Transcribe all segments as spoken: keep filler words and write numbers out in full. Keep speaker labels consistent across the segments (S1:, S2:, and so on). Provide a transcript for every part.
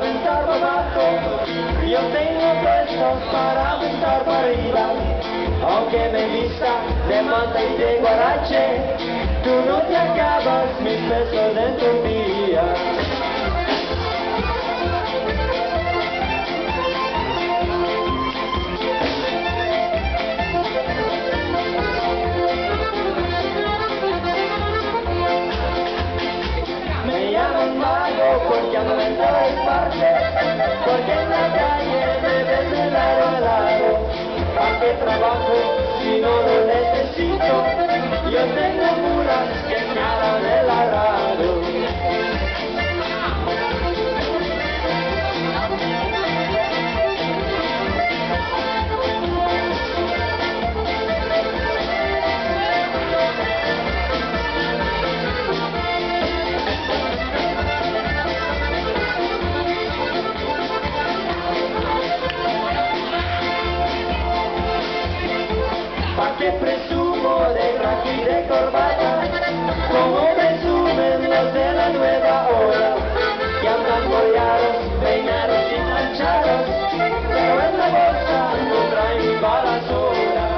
S1: aventar para abajo, yo tengo puestos para aventar para arriba. Aunque me vista de manta y de guarache, tú no te acabas mis besos dentro de un día. Me llaman mago porque ando en todas partes, porque en la calle me ven de lado a lado. ¿Para qué trabajo si no lo necesito? Yo tengo mulas que me harán el arado. ¿Pa' qué presumo de traje y de corbata? Como presumen los de la nueva hora, que andan boleados, peinados y planchados, pero en la bolsa no traen ni balasura.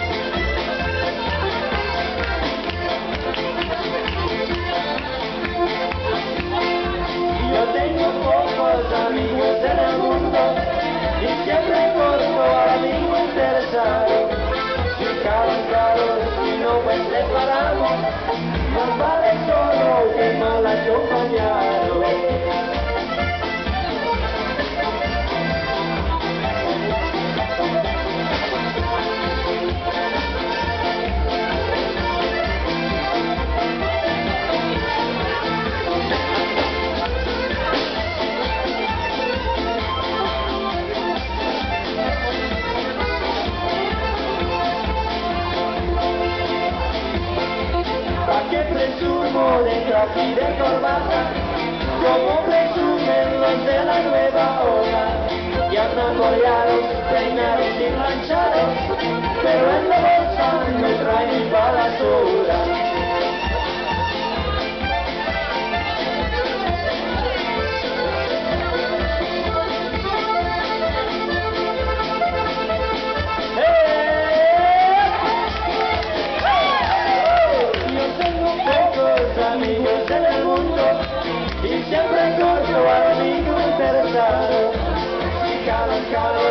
S1: Yo tengo pocos amigos en el mundo y siempre corto al amigo interesado. Caros, caros, y no pues separamos, más vale solo que mal acompañado. ¿Qué presumo de traje y de corbata? Como presumen los de la nueva ola, y andan boleados, peinados y planchados, pero en la bolsa no traen ni balasura. Amigos en el mundo y siempre corto al amigo interesado. Y cada, cada